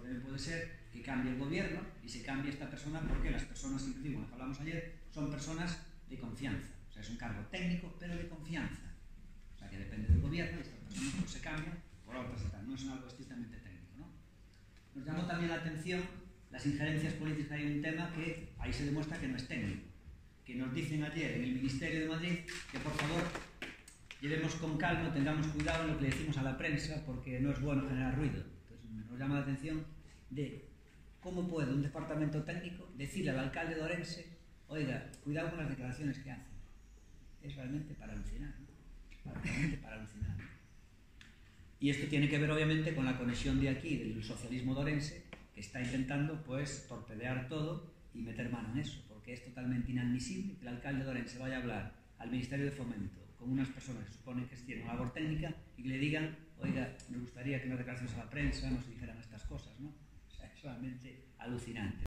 también puede ser que cambie el gobierno y se cambie esta persona, porque las personas, inclusive, como hablamos ayer, son personas de confianza. O sea, es un cargo técnico, pero de confianza. O sea, que depende del gobierno y estas personas pues, se cambian por otras y tal. No es algo estrictamente técnico, ¿no? Nos llamó también la atención las injerencias políticas. Hay un tema que ahí se demuestra que no es técnico. Que nos dicen ayer en el Ministerio de Madrid que, por favor, llevemos con calma, tengamos cuidado en lo que le decimos a la prensa, porque no es bueno generar ruido. Entonces, nos llama la atención de cómo puede un departamento técnico decirle al alcalde de Orense: oiga, cuidado con las declaraciones que hacen. Es realmente para alucinar, ¿no? Realmente para alucinar. Y esto tiene que ver, obviamente, con la conexión de aquí, del socialismo de Orense, que está intentando, pues, torpedear todo y meter mano en eso, porque es totalmente inadmisible que el alcalde de Orense vaya a hablar al Ministerio de Fomento con unas personas que suponen que tienen una labor técnica y que le digan: oiga, me gustaría que en las declaraciones a la prensa nos dijeran estas cosas, ¿no? O sea, es realmente alucinante.